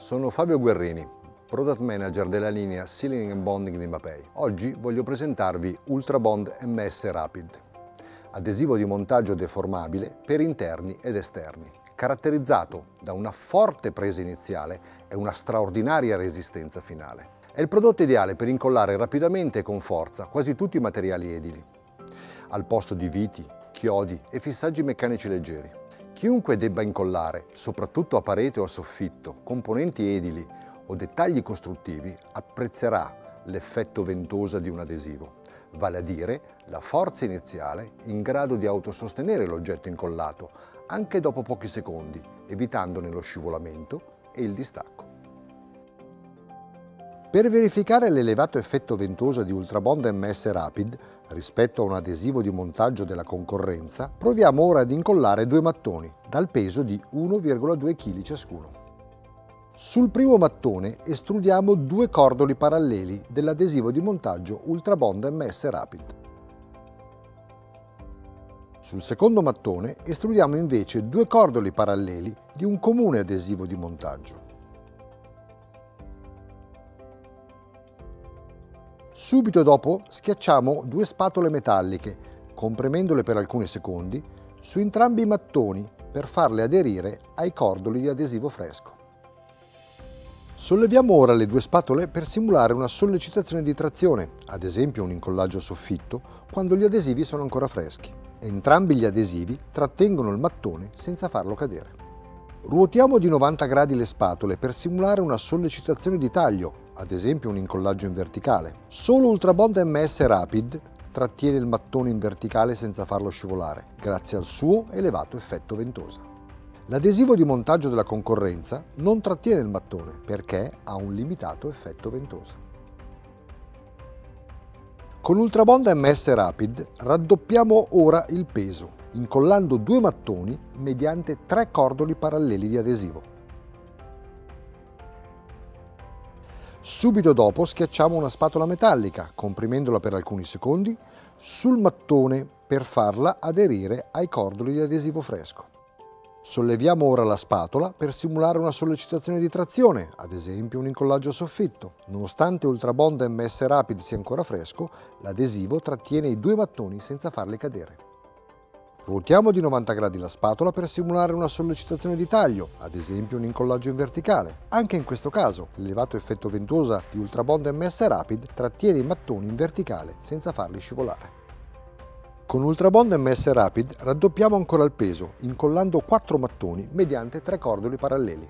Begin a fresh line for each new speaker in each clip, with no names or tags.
sono Fabio Guerrini, Product Manager della linea Sealing and Bonding di Mapei. Oggi voglio presentarvi Ultrabond MS Rapid, adesivo di montaggio deformabile per interni ed esterni, caratterizzato da una forte presa iniziale e una straordinaria resistenza finale. È il prodotto ideale per incollare rapidamente e con forza quasi tutti i materiali edili, al posto di viti, chiodi e fissaggi meccanici leggeri. Chiunque debba incollare, soprattutto a parete o a soffitto, componenti edili o dettagli costruttivi, apprezzerà l'effetto ventosa di un adesivo, vale a dire la forza iniziale in grado di autosostenere l'oggetto incollato anche dopo pochi secondi, evitandone lo scivolamento e il distacco. Per verificare l'elevato effetto ventosa di Ultrabond MS Rapid rispetto a un adesivo di montaggio della concorrenza, proviamo ora ad incollare due mattoni dal peso di 1,2 kg ciascuno. Sul primo mattone estrudiamo due cordoli paralleli dell'adesivo di montaggio Ultrabond MS Rapid. Sul secondo mattone estrudiamo invece due cordoli paralleli di un comune adesivo di montaggio. Subito dopo schiacciamo due spatole metalliche, comprimendole per alcuni secondi, su entrambi i mattoni per farle aderire ai cordoli di adesivo fresco. Solleviamo ora le due spatole per simulare una sollecitazione di trazione, ad esempio un incollaggio a soffitto, quando gli adesivi sono ancora freschi. Entrambi gli adesivi trattengono il mattone senza farlo cadere. Ruotiamo di 90 gradi le spatole per simulare una sollecitazione di taglio, ad esempio un incollaggio in verticale. Solo Ultrabond MS Rapid trattiene il mattone in verticale senza farlo scivolare, grazie al suo elevato effetto ventosa. L'adesivo di montaggio della concorrenza non trattiene il mattone perché ha un limitato effetto ventosa. Con Ultrabond MS Rapid raddoppiamo ora il peso, incollando due mattoni mediante tre cordoli paralleli di adesivo. Subito dopo schiacciamo una spatola metallica, comprimendola per alcuni secondi, sul mattone per farla aderire ai cordoli di adesivo fresco. Solleviamo ora la spatola per simulare una sollecitazione di trazione, ad esempio un incollaggio a soffitto. Nonostante Ultrabond MS Rapid sia ancora fresco, l'adesivo trattiene i due mattoni senza farli cadere. Ruotiamo di 90 gradi la spatola per simulare una sollecitazione di taglio, ad esempio un incollaggio in verticale. Anche in questo caso, l'elevato effetto ventosa di Ultrabond MS Rapid trattiene i mattoni in verticale senza farli scivolare. Con Ultrabond MS Rapid raddoppiamo ancora il peso, incollando 4 mattoni mediante 3 cordoli paralleli.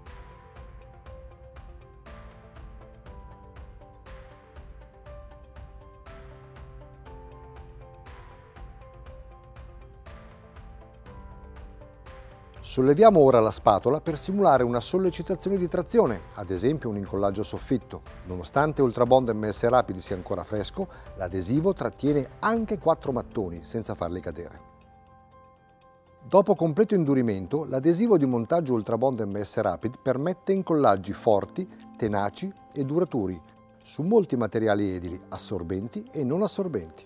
Solleviamo ora la spatola per simulare una sollecitazione di trazione, ad esempio un incollaggio a soffitto. Nonostante Ultrabond MS Rapid sia ancora fresco, l'adesivo trattiene anche 4 mattoni senza farli cadere. Dopo completo indurimento, l'adesivo di montaggio Ultrabond MS Rapid permette incollaggi forti, tenaci e duraturi su molti materiali edili, assorbenti e non assorbenti.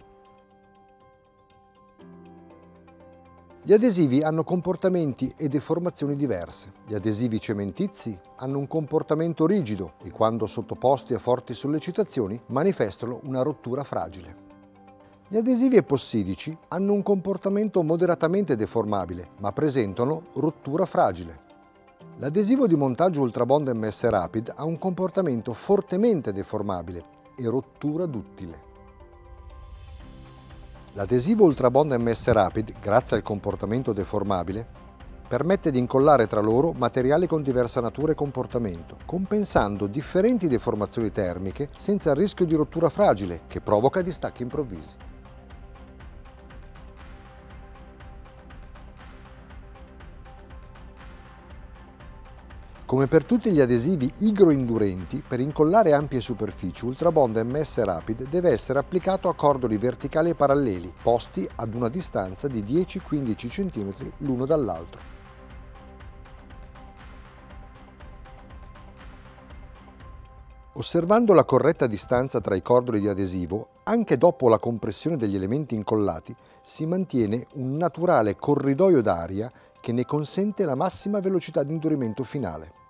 Gli adesivi hanno comportamenti e deformazioni diverse. Gli adesivi cementizi hanno un comportamento rigido e quando sottoposti a forti sollecitazioni manifestano una rottura fragile. Gli adesivi epossidici hanno un comportamento moderatamente deformabile, ma presentano rottura fragile. L'adesivo di montaggio Ultrabond MS Rapid ha un comportamento fortemente deformabile e rottura duttile. L'adesivo Ultrabond MS Rapid, grazie al comportamento deformabile, permette di incollare tra loro materiali con diversa natura e comportamento, compensando differenti deformazioni termiche senza il rischio di rottura fragile che provoca distacchi improvvisi. Come per tutti gli adesivi igroindurenti, per incollare ampie superfici Ultrabond MS Rapid deve essere applicato a cordoli verticali e paralleli, posti ad una distanza di 10-15 cm l'uno dall'altro. Osservando la corretta distanza tra i cordoli di adesivo, anche dopo la compressione degli elementi incollati, si mantiene un naturale corridoio d'aria che ne consente la massima velocità di indurimento finale.